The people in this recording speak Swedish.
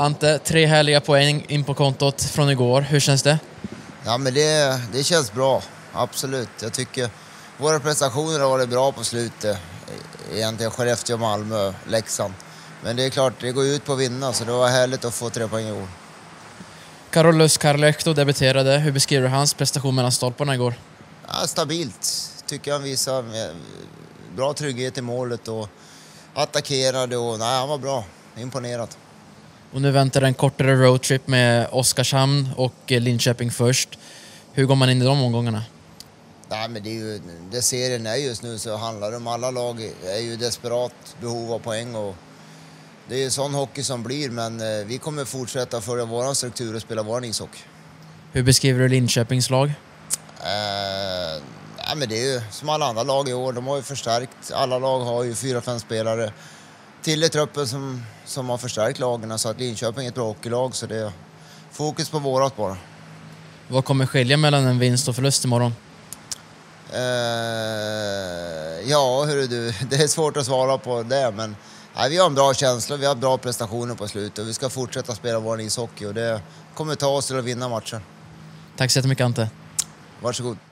Ante, 3 härliga poäng in på kontot från igår. Hur känns det? Ja, men det känns bra. Absolut. Jag tycker våra prestationer har varit bra på slutet. Egentligen Skellefteå, Malmö, Leksand. Men det är klart, det går ut på att vinna, så det var härligt att få 3 poäng i år. Carolus Carlehto debuterade. Hur beskriver du hans prestation mellan stolparna igår? Ja, stabilt. Tycker han visar bra trygghet i målet och attackerade. Och, nej, han var bra. Imponerad. Och nu väntar en kortare roadtrip med Oskarshamn och Linköping först. Hur går man in i de omgångarna? Nej, men det serien är just nu, så handlar det om alla lag är ju desperat behov av poäng. Och det är ju sån hockey som blir, men vi kommer fortsätta följa våran struktur och spela våran ishockey. Hur beskriver du Linköpings lag? Nej, men det är ju som alla andra lag i år. De har ju förstärkt. Alla lag har ju 4-5 spelare till i truppen som har förstärkt lagen. Så att Linköping är ett bra hockeylag, så det är fokus på vårat bara. Vad kommer skilja mellan en vinst och förlust imorgon? Ja, hörru du, det är svårt att svara på det, men nej, vi har en bra känsla, vi har bra prestationer på slutet och vi ska fortsätta spela vår ishockey och det kommer ta oss till att vinna matchen. Tack så jättemycket, Ante. Varsågod.